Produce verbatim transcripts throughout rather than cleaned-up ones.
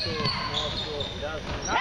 school, small school, doesn't.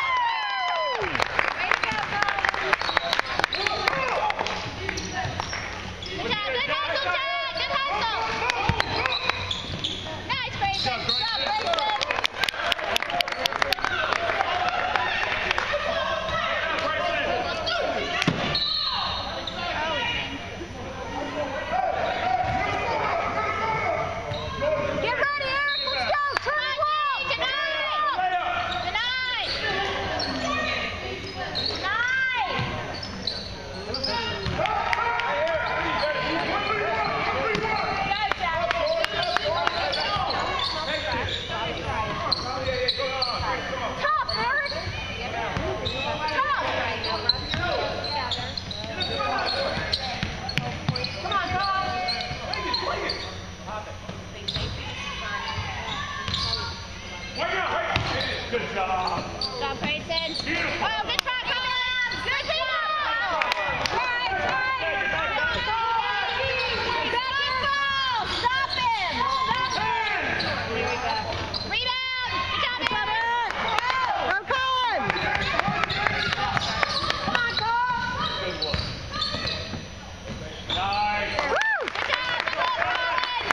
Good job. Good job, Grayson. Beautiful. Oh, good try, Collins. Good job. Right, right. Basketball. Stop him. Stop him. Here we go. Rebound. Good job, Eric. Go, Colin. Come on, Cole. Good work. Nice. Woo. Good job. Good luck, Colin.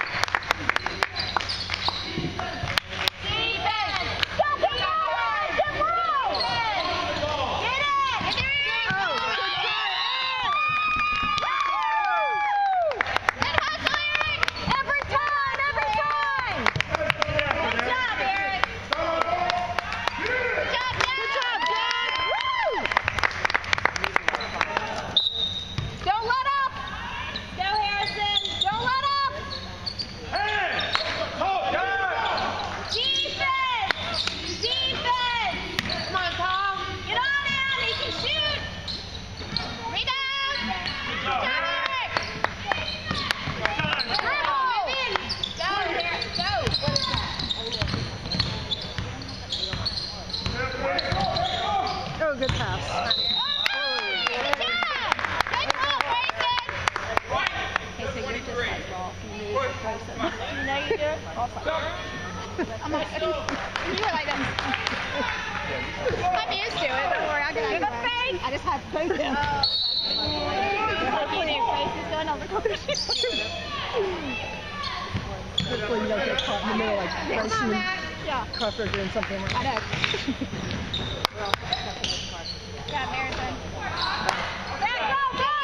Oh, good pass. Oh, good job! Good ball, Grayson! Okay, so you're just like Rolf. You move with Grayson. You know you do? I'm like, you do it like that. I'm used to it. Don't worry, I'll get it. You're the fake. I just had to both him. Like you do. Grayson's going over the court. Hopefully you don't get caught in the middle like Grayson and Yeah. Carter doing something wrong. I know. Yeah, Marathon. Go, go, go!